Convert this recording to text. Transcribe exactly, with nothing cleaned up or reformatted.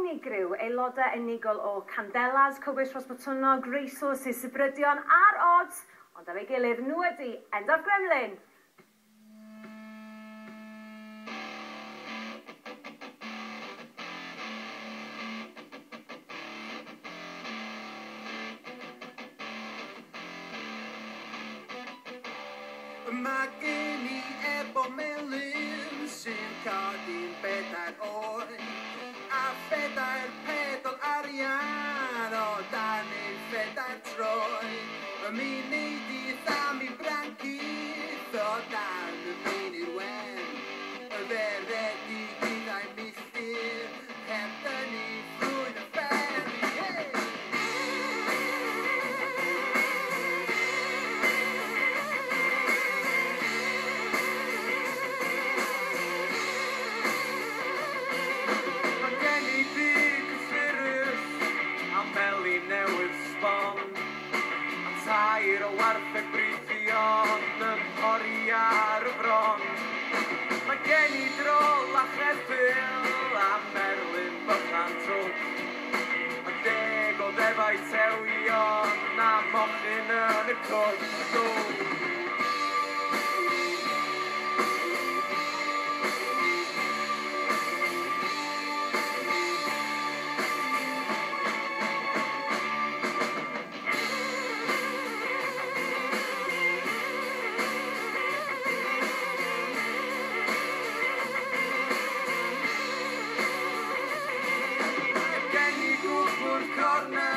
unigryw aelodau unigol o Candelas, Cwbwys Rosbotwnog, Resources, Sybrydion a'r odds, ond am ei gilydd nhw ydy End of Gremlin. Mae gen i ebo melyn sy'n codi'n bedair oed a phedair pedal arian o dan ein phedair troed. Mi neud i tham i brancydd o dan y mein i'r wen, y feredig gyda'i milltir heb dynnu ffrwyd y ferri. Hey! Newydd sbon a tair o wartheg brithion yn pori ar y bron. Mae gen i drol a cheffyl a merlyn bychan twch. Mae deg o ddefau tewion a mochyn yn y cwrs. Corner